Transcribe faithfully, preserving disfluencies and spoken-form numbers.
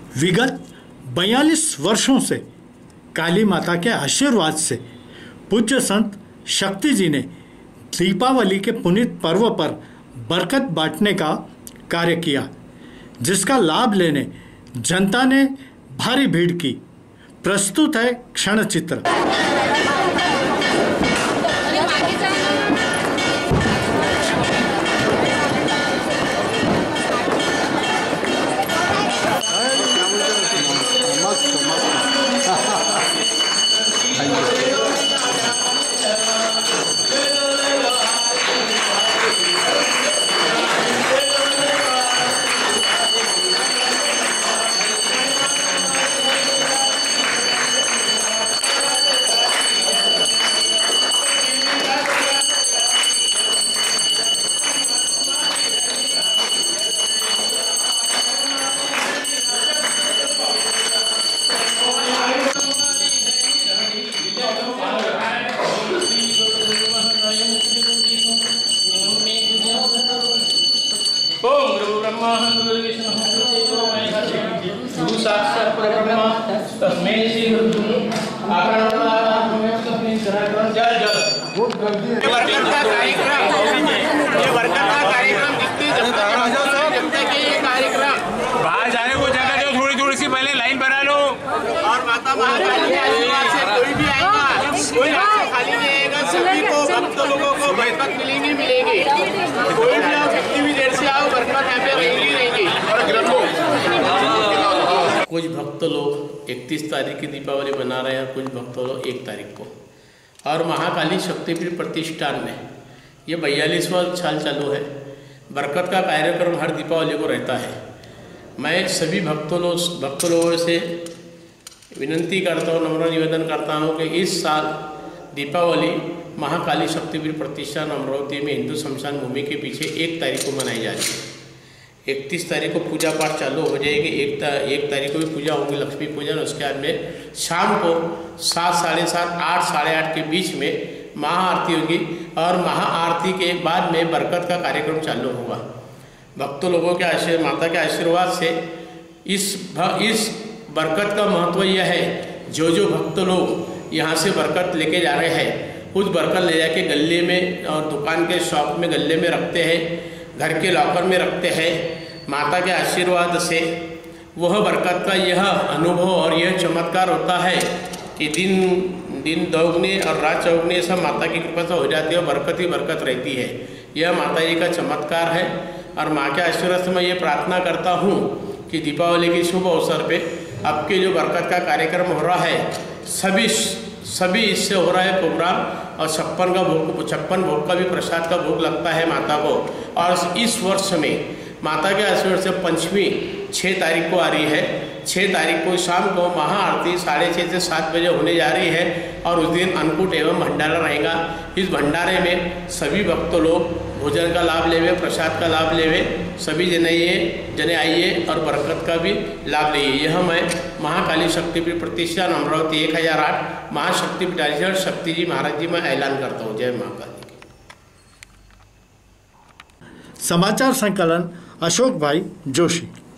विगत बयालीस वर्षों से काली माता के आशीर्वाद से पूज्य संत शक्ति जी ने दीपावली के पुनीत पर्व पर बरकत बांटने का कार्य किया, जिसका लाभ लेने जनता ने भारी भीड़ की। प्रस्तुत है क्षण चित्र। ओम गुरु ब्रह्मा गुरु विष्णु गुरु साक्षात् परब्रह्म तस्मै श्री गुरु आकारात्मक जल जल वर्कर का कार्यक्रम ये वर्कर का कार्यक्रम जितने जब तक ये कार्यक्रम बाहर जाने को जगह जो थोड़ी थोड़ी सी पहले लाइन बना लो। और माता महाकाली के आशीर्वाद से कोई भी आएगा, कोई रास्ता खाली नहीं आएगा। सभी को भक्त लोगों को बरकत मिलेगी मिलेगी कोई भी आओ, कितनी भी देर से आओ, बरकत यहाँ पे रहेगी रहेगी। कुछ भक्त लोग इकतीस तारीख की दीपावली मना रहे हैं, कुछ भक्त लोग एक तारीख को। और महाकाली शक्तिपीठ प्रतिष्ठान में ये बयालीसवां साल चालू है। बरकत का कार्यक्रम हर दीपावली को रहता है। मैं सभी भक्तों लोग भक्त लोगों से विनती करता हूँ, नम्र निवेदन करता हूँ कि इस साल दीपावली महाकाली शक्तिपीठ प्रतिष्ठान अमरावती में हिंदू शमशान भूमि के पीछे एक तारीख को मनाई जा रही है। इकतीस तारीख को पूजा पाठ चालू हो जाएगी। एक ता, एक तारीख को भी पूजा होगी, लक्ष्मी पूजन। उसके बाद में शाम को सात साढ़े सात आठ साढ़े आठ के बीच में महाआरती होगी और महाआरती के बाद में बरकत का कार्यक्रम चालू होगा। भक्तों लोगों के आशीर्वाद, माता के आशीर्वाद से इस इस बरकत का महत्व यह है, जो जो भक्त लोग यहाँ से बरकत लेके जा रहे हैं, कुछ बरकत ले जाके गले में और दुकान के शॉप में गले में रखते हैं, घर के लॉकर में रखते हैं। माता के आशीर्वाद से वह बरकत का यह अनुभव और यह चमत्कार होता है कि दिन दिन दोगुने और रात चौगुने सब माता की कृपा से हो जाती है और बरकत ही बरकत रहती है। यह माता जी का चमत्कार है। और माँ के आशीर्वाद से मैं ये प्रार्थना करता हूँ कि दीपावली के शुभ अवसर पे आपके जो बरकत का कार्यक्रम हो रहा है, सभी सभी इससे हो रहा है प्रोग्राम। और छप्पन का भोग छप्पन भोग का भी प्रसाद का भोग लगता है माता को। और इस वर्ष में माता के आशीर्वाद से पंचमी छः तारीख को आ रही है। छः तारीख को शाम को महाआरती साढ़े छः से सात बजे होने जा रही है और उस दिन अन्नकूट एवं भंडारा रहेगा। इस भंडारे में सभी भक्त लोग भोजन का लाभ लेवे, प्रसाद का लाभ लेवे। सभी जने ये जने आइए और बरकत का भी लाभ लीजिए। यह मैं महाकाली शक्तिपीठ प्रतिष्ठान अमरावती एक हज़ार आठ महाशक्तिपीठाधीश्वर शक्ति जी महाराज जी मैं ऐलान करता हूँ। जय महाकाली। समाचार संकलन अशोक भाई जोशी।